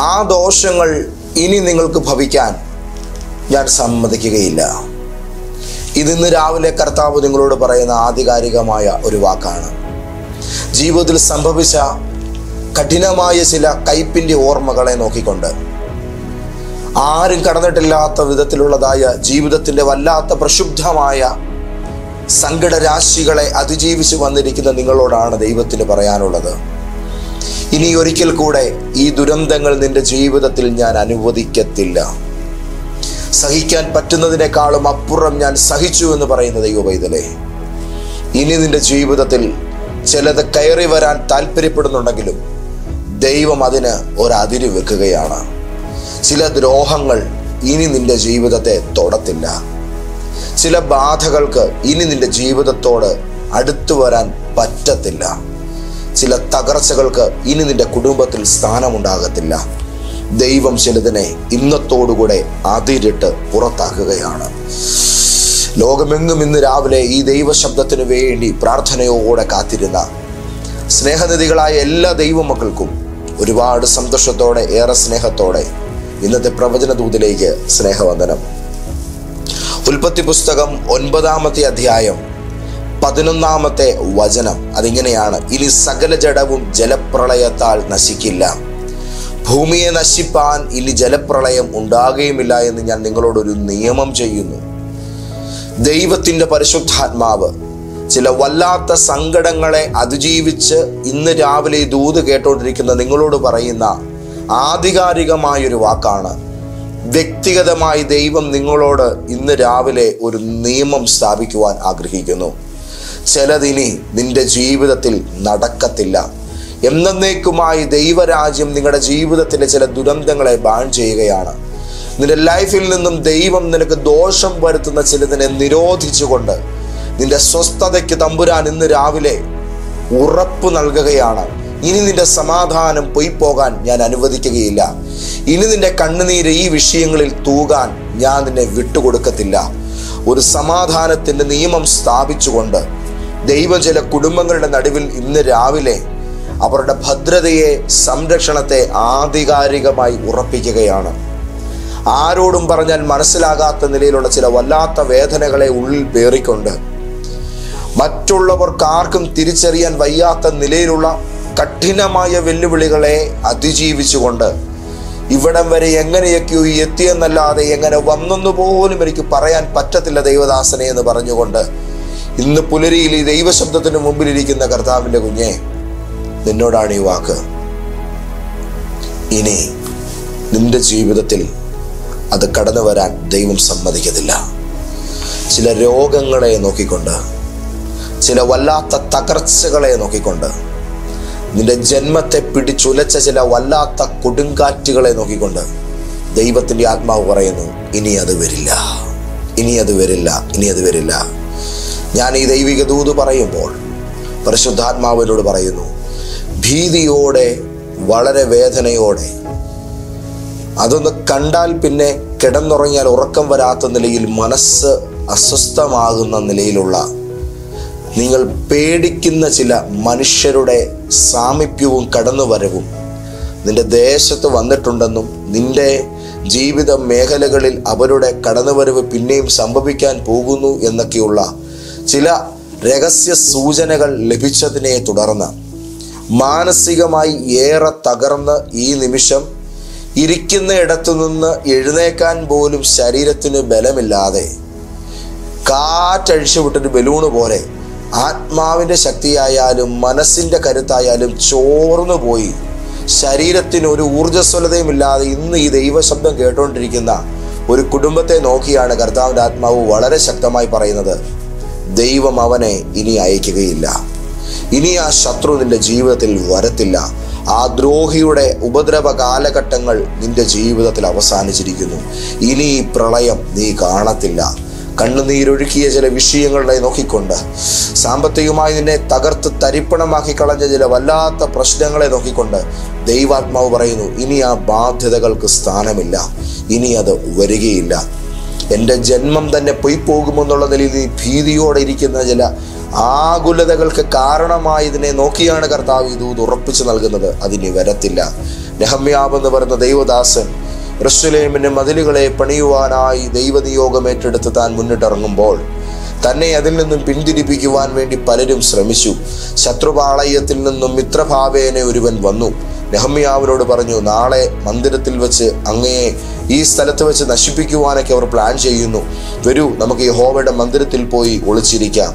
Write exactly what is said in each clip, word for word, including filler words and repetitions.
ആ ദോഷങ്ങൾ ഇനി നിങ്ങൾക്ക് ഭവിക്കാൻ ഞാൻ സമ്മതിക്കുകയില്ല. ഇതിന്ന് രാവിലെ കർത്താവ് നിങ്ങളോട് പറയുന്ന ആധികാരികമായ ഒരു വാക്കാണ്. ജീവിതത്തിൽ സംഭവിച്ച കഠിനമായ ചില കയ്പിൻ്റെ ഓർമ്മകളെ നോക്കിക്കൊണ്ട്, ആരും കടന്നിട്ടില്ലാത്ത വിധത്തിലുള്ളതായ ജീവിതത്തിൻ്റെ വല്ലാത്ത പ്രക്ഷുബ്ധമായ സങ്കടരാശികളെ അതിജീവിച്ച് വന്നിരിക്കുന്ന നിങ്ങളോടാണ് ദൈവത്തിന് പറയാനുള്ളത്. ഇനി ഒരിക്കൽ കൂടെ ഈ ദുരന്തങ്ങൾ നിന്റെ ജീവിതത്തിൽ ഞാൻ അനുവദിക്കത്തില്ല. സഹിക്കാൻ പറ്റുന്നതിനേക്കാളും അപ്പുറം ഞാൻ സഹിച്ചു എന്ന് പറയുന്ന ദൈവപൈതലേ, ഇനി നിന്റെ ജീവിതത്തിൽ ചിലത് കയറി വരാൻ താല്പര്യപ്പെടുന്നുണ്ടെങ്കിലും ദൈവം അതിന് ഒരതിര് വെക്കുകയാണ്. ചില ദ്രോഹങ്ങൾ ഇനി നിന്റെ ജീവിതത്തെ തൊടത്തില്ല. ചില ബാധകൾക്ക് ഇനി നിന്റെ ജീവിതത്തോട് അടുത്തു വരാൻ പറ്റത്തില്ല. ചില തകർച്ചകൾക്ക് ഇനി നിന്റെ കുടുംബത്തിൽ സ്ഥാനമുണ്ടാകത്തില്ല. ദൈവം ചിലതിനെ ഇന്നത്തോടുകൂടെ അതിരിട്ട് പുറത്താക്കുകയാണ്. ലോകമെങ്ങും ഇന്ന് രാവിലെ ഈ ദൈവശബ്ദത്തിനു വേണ്ടി പ്രാർത്ഥനയോടെ കാത്തിരുന്ന സ്നേഹനിധികളായ എല്ലാ ദൈവമക്കൾക്കും ഒരുപാട് സന്തോഷത്തോടെ, ഏറെ സ്നേഹത്തോടെ ഇന്നത്തെ പ്രവചന ദൂതിലേക്ക് സ്നേഹവന്ദനം. ഉൽപ്പത്തി പുസ്തകം ഒൻപതാമത്തെ അധ്യായം പതിനൊന്നാമത്തെ വചനം അതിങ്ങനെയാണ്: ഇനി സകല ജഡവും ജലപ്രളയത്താൽ നശിക്കില്ല, ഭൂമിയെ നശിപ്പാൻ ഇനി ജലപ്രളയം ഉണ്ടാകുകയുമില്ല എന്ന് ഞാൻ നിങ്ങളോടൊരു നിയമം ചെയ്യുന്നു. ദൈവത്തിൻ്റെ പരിശുദ്ധാത്മാവ് ചില വല്ലാത്ത സങ്കടങ്ങളെ അതിജീവിച്ച് ഇന്ന് രാവിലെ ദൂത് കേട്ടുകൊണ്ടിരിക്കുന്ന നിങ്ങളോട് പറയുന്ന ആധികാരികമായൊരു വാക്കാണ്. വ്യക്തിഗതമായി ദൈവം നിങ്ങളോട് ഇന്ന് രാവിലെ ഒരു നിയമം സ്ഥാപിക്കുവാൻ ആഗ്രഹിക്കുന്നു. ചിലതിനി നിന്റെ ജീവിതത്തിൽ നടക്കത്തില്ല. എന്നേക്കുമായി ദൈവരാജ്യം നിങ്ങളുടെ ജീവിതത്തിലെ ചില ദുരന്തങ്ങളെ ബാൻ ചെയ്യുകയാണ്. നിന്റെ ലൈഫിൽ നിന്നും ദൈവം നിനക്ക് ദോഷം വരുത്തുന്ന ചിലതിനെ നിരോധിച്ചുകൊണ്ട് നിന്റെ സ്വസ്ഥതയ്ക്ക് തമ്പുരാൻ ഇന്ന് രാവിലെ ഉറപ്പ് നൽകുകയാണ്. ഇനി നിന്റെ സമാധാനം പോയി പോകാൻ ഞാൻ അനുവദിക്കുകയില്ല. ഇനി നിന്റെ കണ്ണുനീര് ഈ വിഷയങ്ങളിൽ തൂകാൻ ഞാൻ നിന്നെ വിട്ടുകൊടുക്കത്തില്ല. ഒരു സമാധാനത്തിൻ്റെ നിയമം സ്ഥാപിച്ചുകൊണ്ട് ദൈവം ചില കുടുംബങ്ങളുടെ നടുവിൽ ഇന്ന് രാവിലെ അവരുടെ ഭദ്രതയെ, സംരക്ഷണത്തെ ആധികാരികമായി ഉറപ്പിക്കുകയാണ്. ആരോടും പറഞ്ഞാൽ മനസ്സിലാകാത്ത നിലയിലുള്ള ചില വല്ലാത്ത വേദനകളെ ഉള്ളിൽ പേറിക്കൊണ്ട്, മറ്റുള്ളവർക്ക് ആർക്കും തിരിച്ചറിയാൻ വയ്യാത്ത നിലയിലുള്ള കഠിനമായ വെല്ലുവിളികളെ അതിജീവിച്ചുകൊണ്ട് ഇവിടം വരെ എങ്ങനെയൊക്കെയോ എത്തിയെന്നല്ലാതെ എങ്ങനെ വന്നെന്നു പോലും എനിക്ക് പറയാൻ പറ്റത്തില്ല ദൈവദാസനെ എന്ന് പറഞ്ഞുകൊണ്ട് ഇന്ന് പുലരിയിൽ ഈ ദൈവശബ്ദത്തിന് മുമ്പിലിരിക്കുന്ന കർത്താവിൻ്റെ കുഞ്ഞെ, നിന്നോടാണ് ഈ വാക്ക്. ഇനി നിന്റെ ജീവിതത്തിൽ അത് കടന്നു വരാൻ ദൈവം സമ്മതിക്കത്തില്ല. ചില രോഗങ്ങളെ നോക്കിക്കൊണ്ട്, ചില വല്ലാത്ത തകർച്ചകളെ നോക്കിക്കൊണ്ട്, നിന്റെ ജന്മത്തെ പിടിച്ചുലച്ച ചില വല്ലാത്ത കൊടുങ്കാറ്റുകളെ നോക്കിക്കൊണ്ട് ദൈവത്തിൻ്റെ ആത്മാവ് പറയുന്നു, ഇനി അത് വരില്ല, ഇനി അത് വരില്ല, ഇനി അത് വരില്ല. ഞാൻ ഈ ദൈവിക ദൂത് പറയുമ്പോൾ പരിശുദ്ധാത്മാവിനോട് പറയുന്നു, ഭീതിയോടെ, വളരെ വേദനയോടെ, അതൊന്ന് കണ്ടാൽ പിന്നെ കിടന്നുറങ്ങിയാൽ ഉറക്കം വരാത്ത നിലയിൽ മനസ്സ് അസ്വസ്ഥമാകുന്ന നിലയിലുള്ള, നിങ്ങൾ പേടിക്കുന്ന ചില മനുഷ്യരുടെ സാമീപ്യവും കടന്നുവരവും നിന്റെ ദേശത്ത് വന്നിട്ടുണ്ടെന്നും നിന്റെ ജീവിത മേഖലകളിൽ അവരുടെ കടന്നുവരവ് പിന്നെയും സംഭവിക്കാൻ പോകുന്നു എന്നൊക്കെയുള്ള ചില രഹസ്യ സൂചനകൾ ലഭിച്ചതിനെ തുടർന്ന് മാനസികമായി ഏറെ തകർന്ന് ഈ നിമിഷം ഇരിക്കുന്ന ഇടത്തു നിന്ന് എഴുന്നേക്കാൻ പോലും ശരീരത്തിന് ബലമില്ലാതെ കാറ്റഴിച്ചു വിട്ടൊരു ബലൂണ് പോലെ ആത്മാവിൻ്റെ ശക്തിയായാലും മനസ്സിൻ്റെ കരുത്തായാലും ചോർന്നു പോയി ശരീരത്തിന് ഒരു ഊർജ്ജസ്വലതയുമില്ലാതെ ഇന്ന് ഈ ദൈവശബ്ദം കേട്ടുകൊണ്ടിരിക്കുന്ന ഒരു കുടുംബത്തെ നോക്കിയാണ് കർത്താവിൻ്റെ ആത്മാവ് വളരെ ശക്തമായി പറയുന്നത്, ദൈവം അവനെ ഇനി അയക്കുകയില്ല. ഇനി ആ ശത്രു നിന്റെ ജീവിതത്തിൽ വരത്തില്ല. ആ ദ്രോഹിയുടെ ഉപദ്രവ കാലഘട്ടങ്ങൾ നിന്റെ ജീവിതത്തിൽ അവസാനിച്ചിരിക്കുന്നു. ഇനി ഈ പ്രളയം നീ കാണത്തില്ല. കണ്ണുനീരൊഴുക്കിയ ചില വിഷയങ്ങളെ നോക്കിക്കൊണ്ട്, സാമ്പത്തികമായി നിന്നെ തകർത്ത് തരിപ്പണമാക്കി കളഞ്ഞ ചില വല്ലാത്ത പ്രശ്നങ്ങളെ നോക്കിക്കൊണ്ട് ദൈവാത്മാവ് പറയുന്നു, ഇനി ആ ബാധ്യതകൾക്ക് സ്ഥാനമില്ല, ഇനി അത് വരികയില്ല. എൻ്റെ ജന്മം തന്നെ പോയി പോകുമെന്നുള്ള നിലയിൽ നീ ഭീതിയോടെ ഇരിക്കുന്ന ചില ആകുലതകൾക്ക് കാരണമായി ഇതിനെ നോക്കിയാണ് കർത്താവ് ഇത് ഉറപ്പിച്ചു നൽകുന്നത്. അതിനി വരത്തില്ല. നെഹമ്യാവ് എന്ന് പറയുന്ന ദൈവദാസൻ യെരൂശലേമിന്റെ മതിലുകളെ പണിയുവാനായി ദൈവനിയോഗം ഏറ്റെടുത്ത് താൻ മുന്നിട്ടിറങ്ങുമ്പോൾ തന്നെ അതിൽ നിന്നും പിന്തിരിപ്പിക്കുവാൻ വേണ്ടി പലരും ശ്രമിച്ചു. ശത്രുപാളയത്തിൽ നിന്നും മിത്രഭാവേനെ ഒരുവൻ വന്നു നെഹമ്യാവിനോട് പറഞ്ഞു, നാളെ മന്ദിരത്തിൽ വെച്ച് അങ്ങയെ ഈ സ്ഥലത്ത് വെച്ച് നശിപ്പിക്കുവാനൊക്കെ അവർ പ്ലാൻ ചെയ്യുന്നു. വരൂ, നമുക്ക് യഹോവയുടെ മന്ദിരത്തിൽ പോയി ഒളിച്ചിരിക്കാം.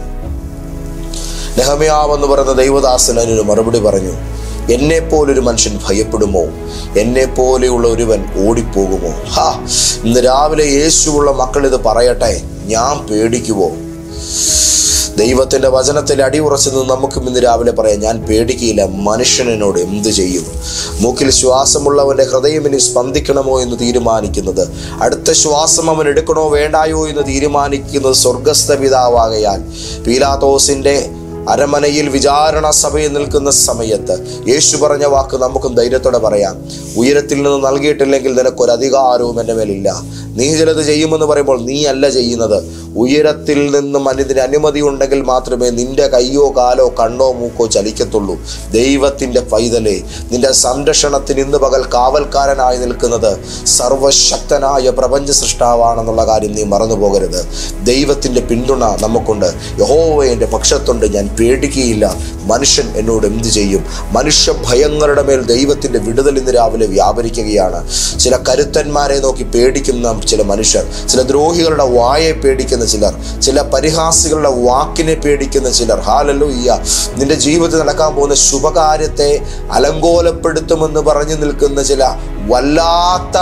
നെഹമ്യാവ് എന്ന് പറയുന്ന ദൈവദാസൻ അതിനൊരു മറുപടി പറഞ്ഞു, എന്നെ പോലൊരു മനുഷ്യൻ ഭയപ്പെടുമോ? എന്നെ പോലെയുള്ള ഒരുവൻ ഓടിപ്പോകുമോ? ഹാ, ഇന്ന് രാവിലെ യേശുവുള്ള മക്കൾ ഇത് പറയട്ടെ, ഞാൻ പേടിക്കുമോ? ദൈവത്തിന്റെ വചനത്തിൽ അടിയുറച്ചു നിന്ന് നമുക്കും ഇന്ന് രാവിലെ പറയാം, ഞാൻ പേടിക്കില്ല. മനുഷ്യൻ എന്നോട് എന്ത് ചെയ്യും? മൂക്കിൽ ശ്വാസമുള്ളവന്റെ ഹൃദയം ഇനി സ്പന്ദിക്കണമോ എന്ന് തീരുമാനിക്കുന്നത്, അടുത്ത ശ്വാസം അവൻ എടുക്കണോ വേണ്ടായോ എന്ന് തീരുമാനിക്കുന്നത് സ്വർഗസ്ഥ പിതാവാകയാൽ പീലാത്തോസിന്റെ അരമനയിൽ വിചാരണ സഭയിൽ നിൽക്കുന്ന സമയത്ത് യേശു പറഞ്ഞ വാക്ക് നമുക്കും ധൈര്യത്തോടെ പറയാം, ഉയരത്തിൽ നിന്ന് നൽകിയിട്ടില്ലെങ്കിൽ നിനക്കൊരധികാരവും എൻ്റെ മേലില്ല. നീ ചിലത് ചെയ്യുമെന്ന് പറയുമ്പോൾ നീ അല്ല ചെയ്യുന്നത്. ഉയരത്തിൽ നിന്നും അതിന് അനുമതി ഉണ്ടെങ്കിൽ മാത്രമേ നിന്റെ കയ്യോ കാലോ കണ്ണോ മൂക്കോ ചലിക്കത്തുള്ളൂ. ദൈവത്തിൻ്റെ പൈതലേ, നിന്റെ സംരക്ഷണത്തിന് ഇന്ന് പകൽ കാവൽക്കാരനായി നിൽക്കുന്നത് സർവശക്തനായ പ്രപഞ്ച സൃഷ്ടാവാണെന്നുള്ള കാര്യം നീ മറന്നു പോകരുത്. ദൈവത്തിൻ്റെ പിന്തുണ നമുക്കുണ്ട്. യഹോവ എൻ്റെ പക്ഷത്തുണ്ട്, ഞാൻ പേടിക്കുകയില്ല. മനുഷ്യൻ എന്നോട് എന്ത് ചെയ്യും? മനുഷ്യ ഭയങ്ങളുടെ മേൽ ദൈവത്തിൻ്റെ വിടുതൽ ഇന്ന് രാവിലെ വ്യാപരിക്കുകയാണ്. ചില കരുത്തന്മാരെ നോക്കി പേടിക്കുന്ന ചില മനുഷ്യർ, ചില ദ്രോഹികളുടെ വായെ പേടിക്കുന്ന ചിലർ, ചില പരിഹാസികളുടെ വാക്കിനെ പേടിക്കുന്ന ചിലർ. ഹല്ലേലൂയ. നിന്റെ ജീവിതത്തിൽ നടക്കാൻ പോകുന്ന ശുഭകാര്യത്തെ അലങ്കോലപ്പെടുത്തുമെന്ന് പറഞ്ഞു നിൽക്കുന്ന ചില വല്ലാത്ത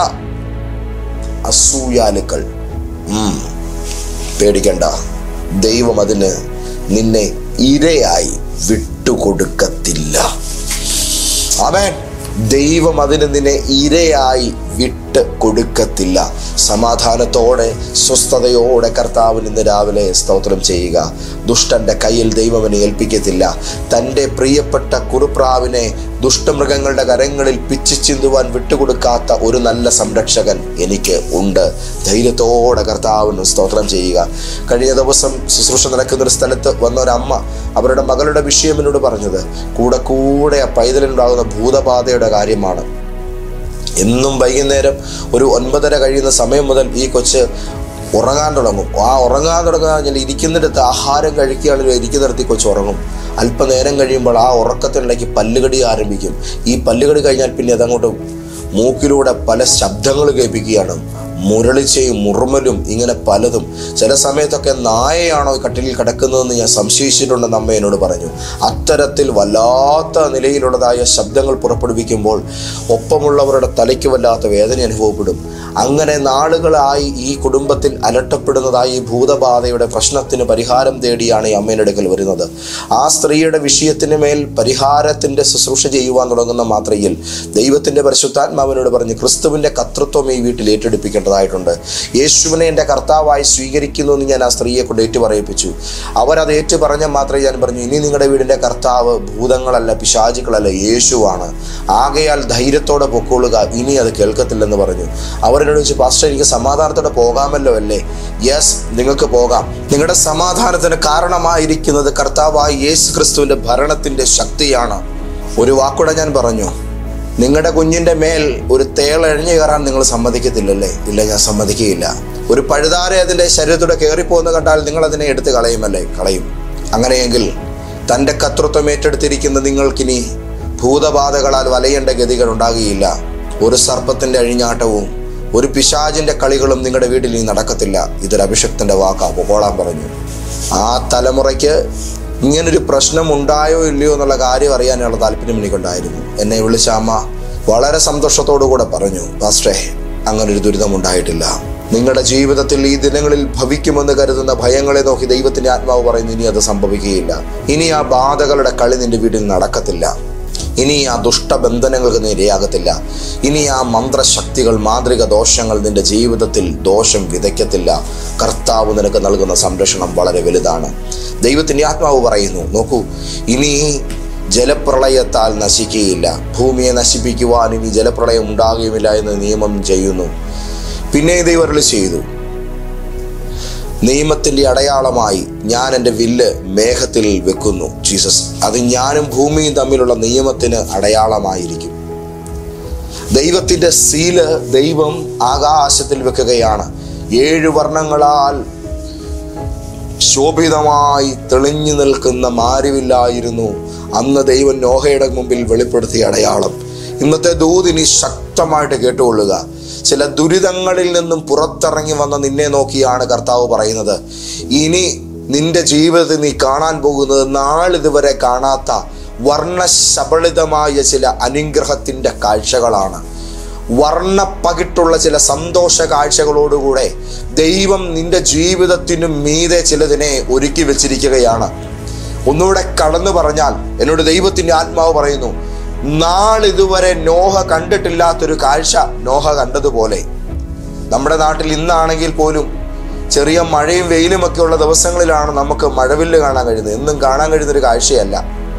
അസൂയാലുക്കൾ. ഉം പേടിക്കണ്ട, ദൈവം അതിന് നിന്നെ ഇരയായി വിട്ടുകൊടുക്കത്തില്ല. ആമേൻ. ദൈവം അതിന് നിന്നെ ഇരയായി വിട്ട് കൊടുക്കത്തില്ല. സമാധാനത്തോടെ സ്വസ്ഥതയോടെ കർത്താവിന് ഇന്ന് രാവിലെ സ്തോത്രം ചെയ്യുക. ദുഷ്ടന്റെ കയ്യിൽ ദൈവം അവനെ ഏൽപ്പിക്കത്തില്ല. തൻ്റെ പ്രിയപ്പെട്ട കുറുപ്രാവിനെ ദുഷ്ടമൃഗങ്ങളുടെ കരങ്ങളിൽ പിച്ചി ചിന്തുവാൻ വിട്ടുകൊടുക്കാത്ത ഒരു നല്ല സംരക്ഷകൻ എനിക്ക് ഉണ്ട്. ധൈര്യത്തോടെ കർത്താവിന് സ്തോത്രം ചെയ്യുക. കഴിഞ്ഞ ദിവസം ശുശ്രൂഷ നടക്കുന്നൊരു സ്ഥലത്ത് വന്ന ഒരമ്മ അവരുടെ മകളുടെ വിഷയം എന്നോട് പറഞ്ഞത് കൂടെ കൂടെ ആ പൈതലുണ്ടാകുന്ന ഭൂതബാധയുടെ കാര്യമാണ്. എന്നും വൈകുന്നേരം ഒരു ഒൻപതര കഴിയുന്ന സമയം മുതൽ ഈ കൊച്ച് ഉറങ്ങാൻ തുടങ്ങും. ആ ഉറങ്ങാൻ തുടങ്ങാൻ ഇരിക്കുന്നിടത്ത് ആഹാരം കഴിക്കുകയാണെങ്കിലും ഇരിക്കുന്നിടത്ത് ഈ കൊച്ച് ഉറങ്ങും. അല്പനേരം കഴിയുമ്പോൾ ആ ഉറക്കത്തിനിടയ്ക്ക് പല്ലുകടി ആരംഭിക്കും. ഈ പല്ലുകടി കഴിഞ്ഞാൽ പിന്നെ അതങ്ങോട്ട് മൂക്കിലൂടെ പല ശബ്ദങ്ങൾ കേൾപ്പിക്കുകയാണ്. മുരളിച്ചയും മുറുമലും ഇങ്ങനെ പലതും. ചില സമയത്തൊക്കെ നായയാണോ കട്ടിലിൽ കിടക്കുന്നതെന്ന് ഞാൻ സംശയിച്ചിട്ടുണ്ടെന്ന് അമ്മ എന്നോട് പറഞ്ഞു. അത്തരത്തിൽ വല്ലാത്ത നിലയിലുള്ളതായ ശബ്ദങ്ങൾ പുറപ്പെടുവിക്കുമ്പോൾ ഒപ്പമുള്ളവരുടെ തലയ്ക്ക് വല്ലാത്ത വേദന അനുഭവപ്പെടും. അങ്ങനെ നാളുകളായി ഈ കുടുംബത്തിൽ അലട്ടപ്പെടുന്നതായി ഈ ഭൂതബാധയുടെ പ്രശ്നത്തിന് പരിഹാരം തേടിയാണ് ഈ അമ്മയുടെ അടുക്കൽ വരുന്നത്. ആ സ്ത്രീയുടെ വിഷയത്തിന് മേൽ പരിഹാരത്തിൻ്റെ ശുശ്രൂഷ ചെയ്യുവാൻ തുടങ്ങുന്ന മാത്രയിൽ ദൈവത്തിൻ്റെ പരിശുദ്ധാത്മാവിനോട് പറഞ്ഞ് ക്രിസ്തുവിൻ്റെ കർത്തൃത്വം ഈ വീട്ടിൽ ഏറ്റെടുപ്പിക്കേണ്ടതായിട്ടുണ്ട്. യേശുവിനെ എൻ്റെ കർത്താവായി സ്വീകരിക്കുന്നു എന്ന് ഞാൻ ആ സ്ത്രീയെ കൊണ്ട് ഏറ്റു പറയിപ്പിച്ചു. അവരത് ഏറ്റു പറഞ്ഞാൽ മാത്രമേ ഞാൻ പറഞ്ഞു, ഇനി നിങ്ങളുടെ വീടിൻ്റെ കർത്താവ് ഭൂതങ്ങളല്ല, പിശാചുക്കളല്ല, യേശുവാണ്. ആകയാൽ ധൈര്യത്തോടെ പൊക്കോളുക, ഇനി അത് കേൾക്കത്തില്ലെന്ന് പറഞ്ഞു. അവർ എന്നോട് ചോദിച്ചു, പാസ്റ്റർ എനിക്ക് സമാധാനത്തോടെ പോകാമല്ലോ അല്ലേ? യെസ്, നിങ്ങൾക്ക് പോകാം. നിങ്ങളുടെ സമാധാനത്തിന് കാരണമായിരിക്കുന്നത് കർത്താവായ യേശു ക്രിസ്തുവിൻ്റെ ഭരണത്തിൻ്റെ ശക്തിയാണ്. ഒരു വാക്കൂടെ ഞാൻ പറഞ്ഞു, നിങ്ങളുടെ കുഞ്ഞിൻ്റെ മേൽ ഒരു തേളഴിഞ്ഞു കയറാൻ നിങ്ങൾ സമ്മതിക്കത്തില്ലല്ലേ? ഇല്ല, ഞാൻ സമ്മതിക്കുകയില്ല. ഒരു പഴുതാര അതിൻ്റെ ശരീരത്തൂടെ കയറിപ്പോകുന്ന കണ്ടാൽ നിങ്ങൾ അതിനെ എടുത്ത് കളയുമല്ലേ? കളയും. അങ്ങനെയെങ്കിൽ തൻ്റെ കർത്തൃത്വം ഏറ്റെടുത്തിരിക്കുന്ന നിങ്ങൾക്കിനി ഭൂതബാധകളാൽ വലയേണ്ട ഗതികൾ ഉണ്ടാകുകയില്ല. ഒരു സർപ്പത്തിൻ്റെ അഴിഞ്ഞാട്ടവും ഒരു പിശാചിൻ്റെ കളികളും നിങ്ങളുടെ വീട്ടിൽ ഇനി നടക്കത്തില്ല. ഇതൊരു അഭിഷക്തൻ്റെ വാക്കാ, പൊക്കോളാൻ പറഞ്ഞു. ആ തലമുറയ്ക്ക് ഇങ്ങനൊരു പ്രശ്നം ഉണ്ടായോ ഇല്ലയോ എന്നുള്ള കാര്യം അറിയാനുള്ള താല്പര്യം എനിക്കുണ്ടായിരുന്നു. എന്നെ വിളിച്ച അമ്മ വളരെ സന്തോഷത്തോടു കൂടെ പറഞ്ഞു, പാസ്റ്റേ അങ്ങനൊരു ദുരിതം ഉണ്ടായിട്ടില്ല. നിങ്ങളുടെ ജീവിതത്തിൽ ഈ ദിനങ്ങളിൽ ഭവിക്കുമെന്ന് കരുതുന്ന ഭയങ്ങളെ നോക്കി ദൈവത്തിൻ്റെ ആത്മാവ് പറയുന്നു, ഇനി അത് സംഭവിക്കുകയില്ല. ഇനി ആ ബാധകളുടെ കളി നിന്റെ വീട്ടിൽ നടക്കത്തില്ല. ഇനി ആ ദുഷ്ടബന്ധനങ്ങൾക്ക് നീ ഇരയാകത്തില്ല. ഇനി ആ മന്ത്രശക്തികൾ, മാന്ത്രിക ദോഷങ്ങൾ നിന്റെ ജീവിതത്തിൽ ദോഷം വിതയ്ക്കത്തില്ല. കർത്താവ് നിനക്ക് നൽകുന്ന സംരക്ഷണം വളരെ വലുതാണ്. ദൈവത്തിൻ്റെ ആത്മാവ് പറയുന്നു, നോക്കൂ, ഇനി ജലപ്രളയത്താൽ നശിക്കുകയില്ല. ഭൂമിയെ നശിപ്പിക്കുവാൻ ഇനി ജലപ്രളയം ഉണ്ടാകുകയുമില്ല എന്ന് നിയമം ചെയ്യുന്നു. പിന്നെ ദൈവം അരുളി ചെയ്തു, നിയമത്തിൻ്റെ അടയാളമായി ഞാൻ എൻ്റെ വില്ല് മേഘത്തിൽ വെക്കുന്നു. ജീസസ്, അത് ഞാനും ഭൂമിയും തമ്മിലുള്ള നിയമത്തിന് അടയാളമായിരിക്കും. ദൈവത്തിൻ്റെ സീല് ദൈവം ആകാശത്തിൽ വെക്കുകയാണ്. ഏഴു വർണ്ണങ്ങളാൽ ശോഭിതമായി തെളിഞ്ഞു നിൽക്കുന്ന മാരിവില്ലായിരുന്നു അന്ന് ദൈവം നോഹയുടെ മുമ്പിൽ വെളിപ്പെടുത്തിയ അടയാളം. ഇന്നത്തെ ദൂതിനി ശക്തമായിട്ട് കേട്ടുകൊള്ളുക. ചില ദുരിതങ്ങളിൽ നിന്നും പുറത്തിറങ്ങി വന്ന നിന്നെ നോക്കിയാണ് കർത്താവ് പറയുന്നത്, ഇനി നിന്റെ ജീവിതത്തിൽ നീ കാണാൻ പോകുന്നത് നാളിതുവരെ കാണാത്ത വർണ്ണശബളിതമായ ചില അനുഗ്രഹത്തിൻ്റെ കാഴ്ചകളാണ്. വർണ്ണപ്പകിട്ടുള്ള ചില സന്തോഷ കാഴ്ചകളോടുകൂടെ ദൈവം നിന്റെ ജീവിതത്തിനു മീതെ ചിലതിനെ ഒരുക്കി വെച്ചിരിക്കുകയാണ്. ഒന്നുകൂടെ കടന്നു പറഞ്ഞാൽ, എന്നോട് ദൈവത്തിൻ്റെ ആത്മാവ് പറയുന്നു, നാളിതുവരെ നോഹ കണ്ടിട്ടില്ലാത്തൊരു കാഴ്ച നോഹ കണ്ടതുപോലെ. നമ്മുടെ നാട്ടിൽ ഇന്നാണെങ്കിൽ പോലും ചെറിയ മഴയും വെയിലും ഒക്കെ ഉള്ള ദിവസങ്ങളിലാണ് നമുക്ക് മഴവില്ല് കാണാൻ കഴിയുന്നത്. എന്നും കാണാൻ കഴിയുന്നൊരു കാഴ്ചയല്ല.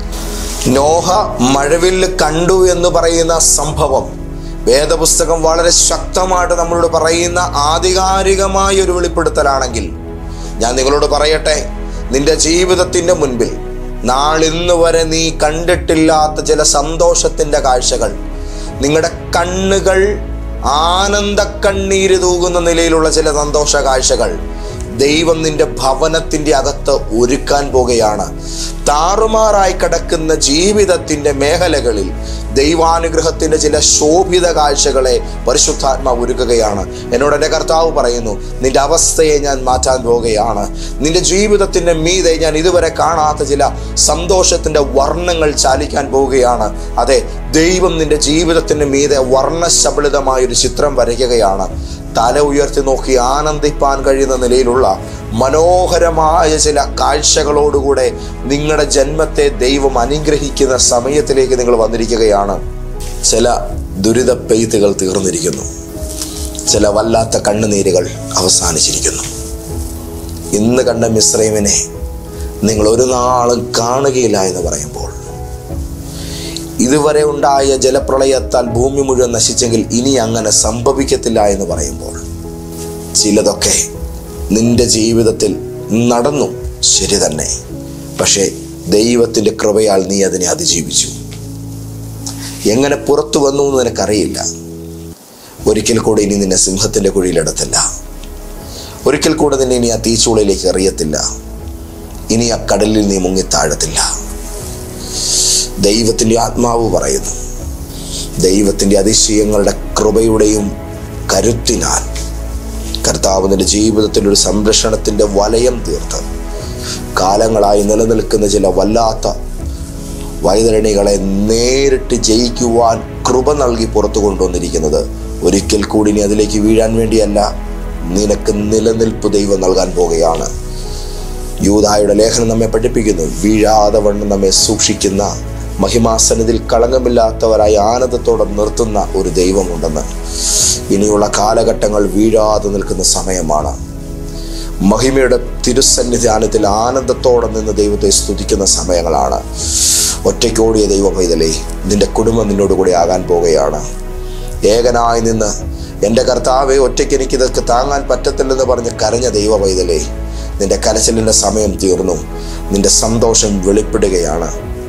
നോഹ മഴവില്ല് കണ്ടു എന്ന് പറയുന്ന സംഭവം വേദപുസ്തകം വളരെ ശക്തമായിട്ട് നമ്മളോട് പറയുന്ന ആധികാരികമായ ഒരു വെളിപ്പെടുത്തലാണെങ്കിൽ, ഞാൻ നിങ്ങളോട് പറയട്ടെ, നിന്റെ ജീവിതത്തിൻ്റെ മുൻപിൽ നാളിന്ന് വരെ നീ കണ്ടിട്ടില്ലാത്ത ചില സന്തോഷത്തിൻ്റെ കാഴ്ചകൾ, നിങ്ങളുടെ കണ്ണുകൾ ആനന്ദ കണ്ണീര് തൂകുന്ന നിലയിലുള്ള ചില സന്തോഷ കാഴ്ചകൾ ദൈവം നിന്റെ ഭവനത്തിൻ്റെ അകത്ത് ഒരുക്കാൻ പോകുകയാണ്. താറുമാറായി കിടക്കുന്ന ജീവിതത്തിൻ്റെ മേഖലകളിൽ ദൈവാനുഗ്രഹത്തിൻ്റെ ചില ശോഭിത കാഴ്ചകളെ പരിശുദ്ധാത്മാവ് ഒരുക്കുകയാണ്. എന്നോട് എൻ്റെ കർത്താവ് പറയുന്നു, നിന്റെ അവസ്ഥയെ ഞാൻ മാറ്റാൻ പോവുകയാണ്. നിന്റെ ജീവിതത്തിൻ്റെ മീതെ ഞാൻ ഇതുവരെ കാണാത്ത ചില സന്തോഷത്തിൻ്റെ വർണ്ണങ്ങൾ ചാലിക്കാൻ പോവുകയാണ്. അതെ, ദൈവം നിന്റെ ജീവിതത്തിൻ്റെ മീതെ വർണ്ണശബളിതമായൊരു ചിത്രം വരയ്ക്കുകയാണ്. തല ഉയർത്തി നോക്കി ആനന്ദിപ്പാൻ കഴിയുന്ന നിലയിലുള്ള മനോഹരമായ ചില കാഴ്ചകളോടുകൂടെ നിങ്ങളുടെ ജന്മത്തെ ദൈവം അനുഗ്രഹിക്കുന്ന സമയത്തിലേക്ക് നിങ്ങൾ വന്നിരിക്കുകയാണ്. ചില ദുരിത പെയ്ത്തുകൾ തീർന്നിരിക്കുന്നു. ചില വല്ലാത്ത കണ്ണുനീരുകൾ അവസാനിച്ചിരിക്കുന്നു. ഇന്ന് കണ്ട മിസ്രൈമിനെ നിങ്ങൾ ഒരു നാളും കാണുകയില്ല എന്ന് പറയുമ്പോൾ, ഇതുവരെ ഉണ്ടായ ജലപ്രളയത്താൽ ഭൂമി മുഴുവൻ നശിച്ചെങ്കിൽ ഇനി അങ്ങനെ സംഭവിക്കത്തില്ല എന്ന് പറയുമ്പോൾ, ചിലതൊക്കെ നിന്റെ ജീവിതത്തിൽ നടന്നു, ശരി തന്നെ. പക്ഷേ ദൈവത്തിൻ്റെ കൃപയാൽ നീ അതിനെ അതിജീവിച്ചു. എങ്ങനെ പുറത്തു വന്നു എന്ന് നിനക്കറിയില്ല. ഒരിക്കൽ കൂടെ ഇനി നിന്നെ സിംഹത്തിൻ്റെ കുഴിയിലിടത്തില്ല. ഒരിക്കൽ കൂടെ നിന്നെ ഇനി ആ തീച്ചൂളയിലേക്ക് എറിയത്തില്ല. ഇനി ആ കടലിൽ നീ മുങ്ങിത്താഴത്തില്ല. ദൈവത്തിൻ്റെ ആത്മാവ് പറയുന്നു, ദൈവത്തിൻ്റെ അതിശയങ്ങളുടെ കൃപയുടെയും കരുത്തിനാൽ കർത്താവ് നിന്റെ ജീവിതത്തിൽ ഒരു സംരക്ഷണത്തിൻ്റെ വലയം തീർത്ത് കാലങ്ങളായി നിലനിൽക്കുന്ന ചില വല്ലാത്ത വൈതരണികളെ നേരിട്ട് ജയിക്കുവാൻ കൃപ നൽകി പുറത്തു കൊണ്ടുവന്നിരിക്കുന്നത് ഒരിക്കൽ കൂടി നീ അതിലേക്ക് വീഴാൻ വേണ്ടിയല്ല, നിനക്ക് നിലനിൽപ്പ് ദൈവം നൽകാൻ പോകുകയാണ്. യൂദായുടെ ലേഖനം നമ്മെ പഠിപ്പിക്കുന്നു, വീഴാതെ വണ്ണം നമ്മെ സൂക്ഷിക്കുന്ന, മഹിമാസനത്തിൽ കളങ്കമില്ലാത്തവരായി ആനന്ദത്തോടെ നിർത്തുന്ന ഒരു ദൈവമുണ്ടെന്ന്. ഇനിയുള്ള കാലഘട്ടങ്ങൾ വീഴാതെ നിൽക്കുന്ന സമയമാണ്. മഹിമയുടെ തിരുസന്നിധാനത്തിൽ ആനന്ദത്തോടെ നിന്ന് ദൈവത്തെ സ്തുതിക്കുന്ന സമയങ്ങളാണ്. ഒറ്റയ്ക്കോടിയ ദൈവ പൈതലേ, നിന്റെ കുടുംബം നിന്നോട് കൂടി ആകാൻ പോകുകയാണ്. ഏകനായി നിന്ന് എൻ്റെ കർത്താവെ, ഒറ്റയ്ക്ക് എനിക്കിതൊക്കെ താങ്ങാൻ പറ്റത്തില്ലെന്ന് പറഞ്ഞ് കരഞ്ഞ ദൈവ പൈതലേ, നിന്റെ കരച്ചിലിൻ്റെ സമയം തീർന്നു. നിന്റെ സന്തോഷം വെളിപ്പെടുകയാണ്.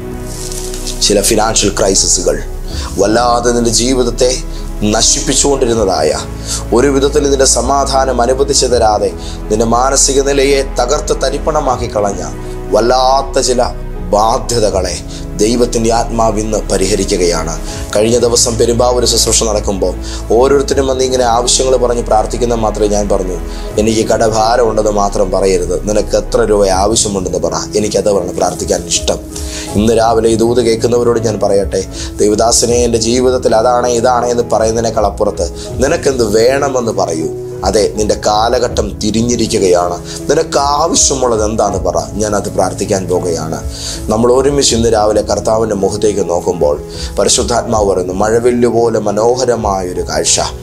ചില ഫിനാൻഷ്യൽ ക്രൈസിസുകൾ വല്ലാതെ നിന്റെ ജീവിതത്തെ നശിപ്പിച്ചുകൊണ്ടിരുന്നതായ, ഒരു വിധത്തിൽ നിന്റെ സമാധാനം അനുവദിച്ചു തരാതെ നിന്റെ മാനസിക നിലയെ തകർത്ത് തരിപ്പണമാക്കി കളഞ്ഞ വല്ലാത്ത ചില ബാധ്യതകളെ ദൈവത്തിൻ്റെ ആത്മാവ് ഇന്ന് പരിഹരിക്കുകയാണ്. കഴിഞ്ഞ ദിവസം പെരുമ്പാവൂർ ശുശ്രൂഷ നടക്കുമ്പോൾ ഓരോരുത്തരും വന്ന് ഇങ്ങനെ ആവശ്യങ്ങൾ പറഞ്ഞ് പ്രാർത്ഥിക്കുന്ന മാത്രമേ ഞാൻ പറഞ്ഞു, എനിക്ക് കടഭാരം ഉണ്ടെന്ന് മാത്രം പറയരുത്, നിനക്ക് എത്ര രൂപ ആവശ്യമുണ്ടെന്ന് പറ, എനിക്കത് പറഞ്ഞ് പ്രാർത്ഥിക്കാൻ ഇഷ്ടം. ഇന്ന് രാവിലെ ഈ ദൂത് കേൾക്കുന്നവരോട് ഞാൻ പറയട്ടെ, ദൈവദാസനെ എൻ്റെ ജീവിതത്തിൽ അതാണ് ഇതാണ് എന്ന് പറയുന്നതിനേക്കാൾ അപ്പുറത്ത് നിനക്കെന്ത് വേണമെന്ന് പറയൂ. അതെ, നിന്റെ കാലഘട്ടം തിരിഞ്ഞിരിക്കുകയാണ്. നിനക്ക് ആവശ്യമുള്ളത് എന്താണെന്ന് പറ, ഞാനത് പ്രാർത്ഥിക്കാൻ പോകുകയാണ്. നമ്മൾ ഒരുമിച്ച് ഇന്ന് രാവിലെ കർത്താവിൻ്റെ മുഖത്തേക്ക് നോക്കുമ്പോൾ പരിശുദ്ധാത്മാവ് പറയുന്നു, മഴവില്ലുപോലെ മനോഹരമായൊരു കാഴ്ച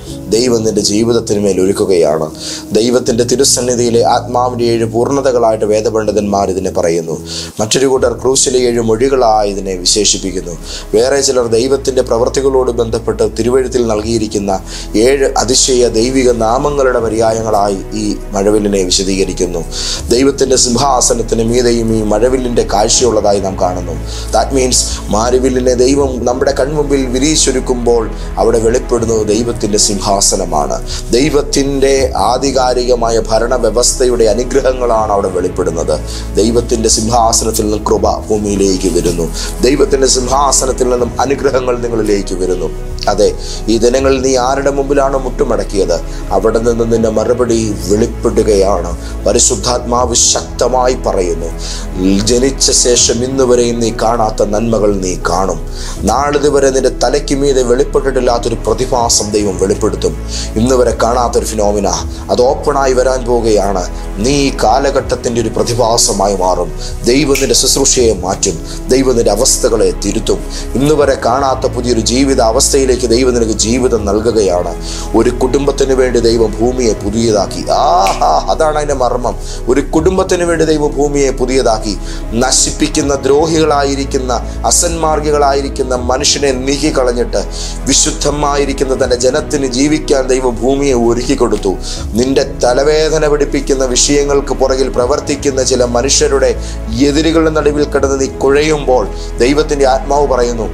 ദൈവം നിൻ്റെ ജീവിതത്തിന് മേൽ ഒരുക്കുകയാണ്. ദൈവത്തിൻ്റെ തിരുസന്നിധിയിലെ ആത്മാവിൻ്റെ ഏഴ് പൂർണ്ണതകളായിട്ട് വേദപണ്ഡിതന്മാർ ഇതിനെ പറയുന്നു. മറ്റൊരു കൂട്ടർ ക്രൂശിലെ ഏഴ് മൊഴികളായി ഇതിനെ വിശേഷിപ്പിക്കുന്നു. വേറെ ചിലർ ദൈവത്തിൻ്റെ പ്രവൃത്തികളോട് ബന്ധപ്പെട്ട് തിരുവെഴുത്തിൽ നൽകിയിരിക്കുന്ന ഏഴ് അതിശയ ദൈവിക നാമങ്ങളുടെ പര്യായങ്ങളായി ഈ മഴവില്ലിനെ വിശദീകരിക്കുന്നു. ദൈവത്തിൻ്റെ സിംഹാസനത്തിന് മീതെയും ഈ മഴവില്ലിൻ്റെ കാഴ്ചയുള്ളതായി നാം കാണുന്നു. ദാറ്റ് മീൻസ് മാരിവില്ലിനെ ദൈവം നമ്മുടെ കൺമുമ്പിൽ വിരിയിച്ചൊരുക്കുമ്പോൾ അവിടെ വെളിപ്പെടുന്നത് ദൈവത്തിൻ്റെ സിംഹാസനമാണ്. ദൈവത്തിൻ്റെ ആധികാരികമായ ഭരണവ്യവസ്ഥയുടെ അനുഗ്രഹങ്ങളാണ് അവിടെ വെളിപ്പെടുന്നത്. ദൈവത്തിൻ്റെ സിംഹാസനത്തിൽ നിന്നും കൃപ ഭൂമിയിലേക്ക് വരുന്നു. ദൈവത്തിൻ്റെ സിംഹാസനത്തിൽ നിന്നും അനുഗ്രഹങ്ങൾ നിങ്ങളിലേക്ക് വരുന്നു. അതെ, ഈ ദിനങ്ങളിൽ നീ ആരുടെ മുമ്പിലാണ് മുട്ടുമടക്കിയത്, അവിടെ നിന്ന് നിന്റെ മറുപടി വെളിപ്പെടുകയാണ്. പരിശുദ്ധാത്മാവ് ശക്തമായി പറയുന്നു, ജനിച്ച ശേഷം ഇന്ന് വരെയും നീ കാണാത്ത നന്മകൾ നീ കാണും. നാളിതുവരെ നിന്റെ തലയ്ക്ക് മീതെ വെളിപ്പെട്ടിട്ടില്ലാത്തൊരു പ്രതിഭാസം ദൈവം വെളിപ്പെടുത്തും. ഇന്ന് വരെ കാണാത്തൊരു ഫിനോമിന അത് ഓപ്പണായി വരാൻ പോവുകയാണ്. നീ ഈ കാലഘട്ടത്തിൻ്റെ ഒരു പ്രതിഭാസമായി മാറും. ദൈവം നിന്റെ ശുശ്രൂഷയെ മാറ്റും. ദൈവം നിന്റെ അവസ്ഥകളെ തിരുത്തും. ഇന്ന് വരെ കാണാത്ത പുതിയൊരു ജീവിത അവസ്ഥയിലേക്ക് ദൈവം നിനക്ക് ജീവിതം നൽകുകയാണ്. ഒരു കുടുംബത്തിന് വേണ്ടി ദൈവം ഭൂമിയെ പുതിയതാക്കി. ആഹാ, അതാണ് അതിൻ്റെ മർമ്മം. ഒരു കുടുംബത്തിന് വേണ്ടി ദൈവം ഭൂമിയെ പുതിയതാക്കി. നശിപ്പിക്കുന്ന ദ്രോഹികളായിരിക്കുന്ന അസന്മാർഗികളായിരിക്കുന്ന മനുഷ്യനെ നീക്കിക്കളഞ്ഞിട്ട് വിശുദ്ധമായിരിക്കുന്ന തൻ്റെ ജനത്തിന് ജീവിക്കാൻ ദൈവം ഭൂമിയെ ഒരുക്കി കൊടുത്തു. നിന്റെ തലവേദന പിടിപ്പിക്കുന്ന വിഷയങ്ങൾക്ക് പുറകിൽ പ്രവർത്തിക്കുന്ന ചില മനുഷ്യരുടെ എതിരുകളുടെ നടുവിൽ കിടന്ന് നീ കുഴയുമ്പോൾ ദൈവത്തിൻ്റെ ആത്മാവ് പറയുന്നു,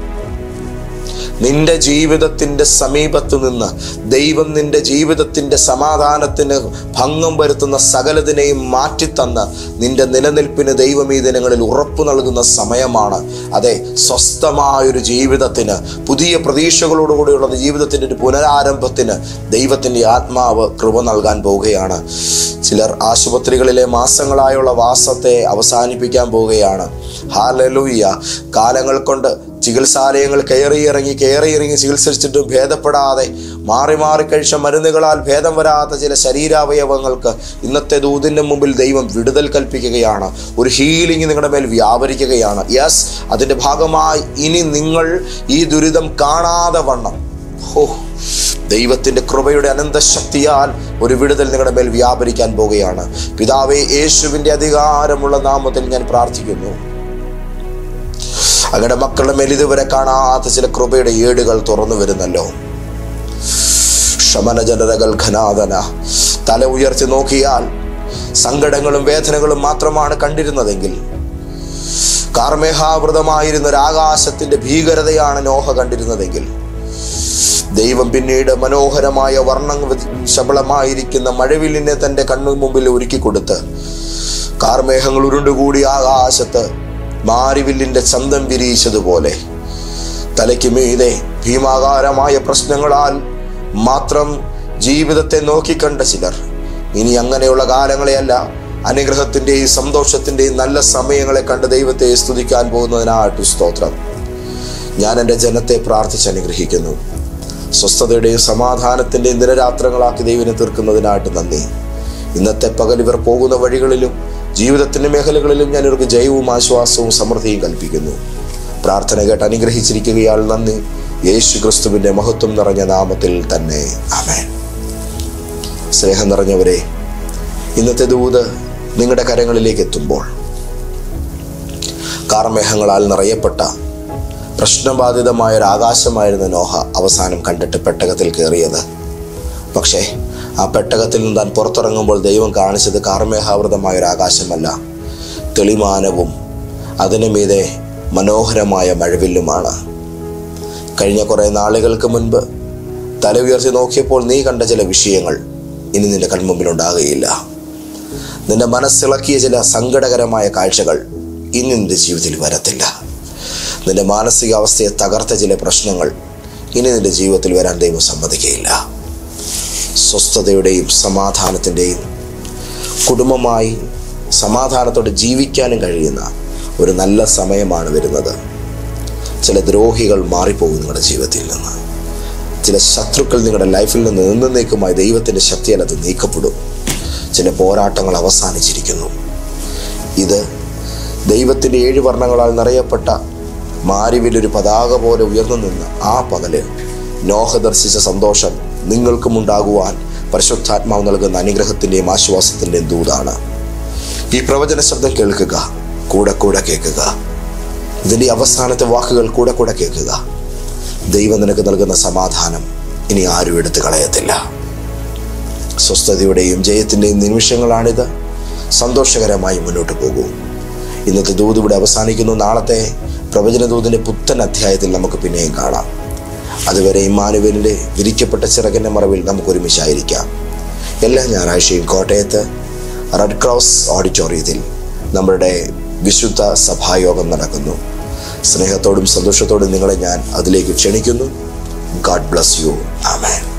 നിന്റെ ജീവിതത്തിൻ്റെ സമീപത്തു നിന്ന് ദൈവം നിന്റെ ജീവിതത്തിൻ്റെ സമാധാനത്തിന് ഭംഗം വരുത്തുന്ന സകലതിനെയും മാറ്റിത്തന്ന് നിന്റെ നിലനിൽപ്പിന് ദൈവം ഈ ദിനങ്ങളിൽ ഉറപ്പു നൽകുന്ന സമയമാണ്. അതെ, സ്വസ്ഥമായൊരു ജീവിതത്തിന്, പുതിയ പ്രതീക്ഷകളോടുകൂടിയുള്ള ജീവിതത്തിൻ്റെ ഒരു പുനരാരംഭത്തിന് ദൈവത്തിൻ്റെ ആത്മാവ് കൃപ നൽകാൻ പോവുകയാണ്. ചിലർ ആശുപത്രികളിലെ മാസങ്ങളായുള്ള വാസത്തെ അവസാനിപ്പിക്കാൻ പോവുകയാണ്. ഹല്ലേലൂയ. കാലങ്ങൾ കൊണ്ട് ചികിത്സാലയങ്ങൾ കയറിയിറങ്ങി കയറിയിറങ്ങി ചികിത്സിച്ചിട്ടും ഭേദപ്പെടാതെ മാറി മാറി കഴിച്ച മരുന്നുകളാൽ ഭേദം വരാത്ത ചില ശരീരാവയവങ്ങൾക്ക് ഇന്നത്തെ ദൂതിൻ്റെ മുമ്പിൽ ദൈവം വിടുതൽ കൽപ്പിക്കുകയാണ്. ഒരു ഹീലിംഗ് നിങ്ങളുടെ മേൽ വ്യാപരിക്കുകയാണ്. യെസ്, അതിൻ്റെ ഭാഗമായി ഇനി നിങ്ങൾ ഈ ദുരിതം കാണാതെ വണ്ണം ഹോ ദൈവത്തിൻ്റെ കൃപയുടെ അനന്തശക്തിയാൽ ഒരു വിടുതൽ നിങ്ങളുടെ മേൽ വ്യാപരിക്കാൻ പോവുകയാണ്. പിതാവേ, യേശുവിൻ്റെ അധികാരമുള്ള നാമത്തിൽ ഞാൻ പ്രാർത്ഥിക്കുന്നു. അങ്ങയുടെ മക്കളുടെ മേൽ ഇതുവരെ കാണാത്ത ചില കൃപയുടെ ഏടുകൾ തുറന്നു വരുന്നല്ലോ. ശമനജനരകൾ ഘനാദന. തല ഉയർത്തി നോക്കിയാൽ സങ്കടങ്ങളും വേദനകളും മാത്രമാണ് കണ്ടിരുന്നതെങ്കിൽ കാർമേഹാവൃതമായിരുന്ന ഒരു ആകാശത്തിന്റെ ഭീകരതയാണ് നോഹ കണ്ടിരുന്നതെങ്കിൽ ദൈവം പിന്നീട് മനോഹരമായ വർണ്ണ ശബളമായിരിക്കുന്ന മഴവില്ലിനെ തൻ്റെ കണ്ണു മുമ്പിൽ ഒരുക്കി കൊടുത്ത് കാർമേഹങ്ങൾ ഉരുണ്ടുകൂടി ആകാശത്ത് മാരിവില്ലിൻ്റെ ചന്തം വിരിയിച്ചതുപോലെ തലയ്ക്ക് മീതെ ഭീമാകാരമായ പ്രശ്നങ്ങളാൽ മാത്രം ജീവിതത്തെ നോക്കിക്കണ്ട ചിലർ ഇനി അങ്ങനെയുള്ള കാലങ്ങളെയല്ല, അനുഗ്രഹത്തിൻ്റെയും സന്തോഷത്തിൻ്റെയും നല്ല സമയങ്ങളെ കണ്ട് ദൈവത്തെ സ്തുതിക്കാൻ പോകുന്നതിനായിട്ട് സ്തോത്രം. ഞാൻ എൻ്റെ ജനത്തെ പ്രാർത്ഥിച്ച് അനുഗ്രഹിക്കുന്നു. സ്വസ്ഥതയുടെയും സമാധാനത്തിൻ്റെയും ദിനരാത്രങ്ങളാക്കി ദൈവനെ തീർക്കുന്നതിനായിട്ട് നന്ദി. ഇന്നത്തെ പകൽ ഇവർ പോകുന്ന വഴികളിലും ജീവിതത്തിൻ്റെ മേഖലകളിലും ഞാൻ ഇവർക്ക് ജയവും ആശ്വാസവും സമൃദ്ധിയും കൽപ്പിക്കുന്നു. പ്രാർത്ഥന കേട്ട് അനുഗ്രഹിച്ചിരിക്കുകയാൽ നന്ദി. യേശു ക്രിസ്തുവിൻ്റെ മഹത്വം നിറഞ്ഞ നാമത്തിൽ തന്നെ ആമേൻ. സ്നേഹം നിറഞ്ഞവരെ, ഇന്നത്തെ ദൂത് നിങ്ങളുടെ കരങ്ങളിലേക്ക് എത്തുമ്പോൾ കാർമേഹങ്ങളാൽ നിറയപ്പെട്ട പ്രശ്നബാധിതമായ ഒരു ആകാശമായിരുന്ന നോഹ അവസാനം കണ്ടിട്ട് പെട്ടകത്തിൽ കയറിയത്. പക്ഷേ ആ പെട്ടകത്തിൽ നിന്ന് താൻ പുറത്തിറങ്ങുമ്പോൾ ദൈവം കാണിച്ചത് കാർമേഹാവൃതമായ ഒരു ആകാശമല്ല, തെളിമാനവും അതിനു മീതെ മനോഹരമായ മഴവില്ലുമാണ്. കഴിഞ്ഞ കുറേ നാളുകൾക്ക് മുൻപ് തല ഉയർത്തി നോക്കിയപ്പോൾ നീ കണ്ട ചില വിഷയങ്ങൾ ഇനി നിന്റെ കൺമുമ്പിലുണ്ടാകുകയില്ല. നിന്റെ മനസ്സിളക്കിയ ചില സങ്കടകരമായ കാഴ്ചകൾ ഇനി നിന്റെ ജീവിതത്തിൽ വരത്തില്ല. നിന്റെ മാനസികാവസ്ഥയെ തകർത്ത ചില പ്രശ്നങ്ങൾ ഇനി നിന്റെ ജീവിതത്തിൽ വരാൻ ദൈവം സമ്മതിക്കുകയില്ല. സ്വസ്ഥതയുടെയും സമാധാനത്തിൻ്റെയും കുടുംബമായി സമാധാനത്തോടെ ജീവിക്കാനും കഴിയുന്ന ഒരു നല്ല സമയമാണ് വരുന്നത്. ചില ദ്രോഹികൾ മാറിപ്പോകും നിങ്ങളുടെ ജീവിതത്തിൽ നിന്ന്. ചില ശത്രുക്കൾ നിങ്ങളുടെ ലൈഫിൽ നിന്ന് എന്നേക്കുമായി ദൈവത്തിൻ്റെ ശക്തിയാൽ അത് നീക്കപ്പെടും. ചില പോരാട്ടങ്ങൾ അവസാനിച്ചിരിക്കുന്നു. ഇത് ദൈവത്തിൻ്റെ ഏഴ് വർണ്ണങ്ങളാൽ നിറയപ്പെട്ട മാരിവിലൊരു പതാക പോലെ ഉയർന്നു നിന്ന് ആ പകല് നോഹ ദർശിച്ച സന്തോഷം നിങ്ങൾക്കും ഉണ്ടാകുവാൻ പരിശുദ്ധാത്മാവ് നൽകുന്ന അനുഗ്രഹത്തിൻ്റെയും ആശ്വാസത്തിൻ്റെയും ദൂതാണ്. ഈ പ്രവചന ശബ്ദം കേൾക്കുക, കൂടെ കൂടെ കേൾക്കുക. ഇതിൻ്റെ അവസാനത്തെ വാക്കുകൾ കൂടെ കൂടെ കേൾക്കുക. ദൈവം നിനക്ക് നൽകുന്ന സമാധാനം ഇനി ആരും എടുത്തു കളയത്തില്ല. സ്വസ്ഥതയുടെയും ജയത്തിൻ്റെയും നിമിഷങ്ങളാണിത്. സന്തോഷകരമായി മുന്നോട്ട് പോകൂ. ഇന്നത്തെ ദൂത് ഇവിടെ അവസാനിക്കുന്നു. നാളത്തെ പ്രവചന ദൂതിൻ്റെ പുത്തൻ അധ്യായത്തിൽ നമുക്ക് പിന്നെയും കാണാം. അതുവരെ ഇമ്മാനുവേലിൻ്റെ വിരിക്കപ്പെട്ട ചിറകിൻ്റെ മറവിൽ നമുക്ക് ഒരുമിച്ചായിരിക്കാം. എല്ലാ ഞായറാഴ്ചയും കോട്ടയത്ത് റെഡ് ക്രോസ് ഓഡിറ്റോറിയത്തിൽ നമ്മളുടെ വിശുദ്ധ സഭായോഗം നടക്കുന്നു. സ്നേഹത്തോടും സന്തോഷത്തോടും നിങ്ങളെ ഞാൻ അതിലേക്ക് ക്ഷണിക്കുന്നു. God bless you. ആമേൻ.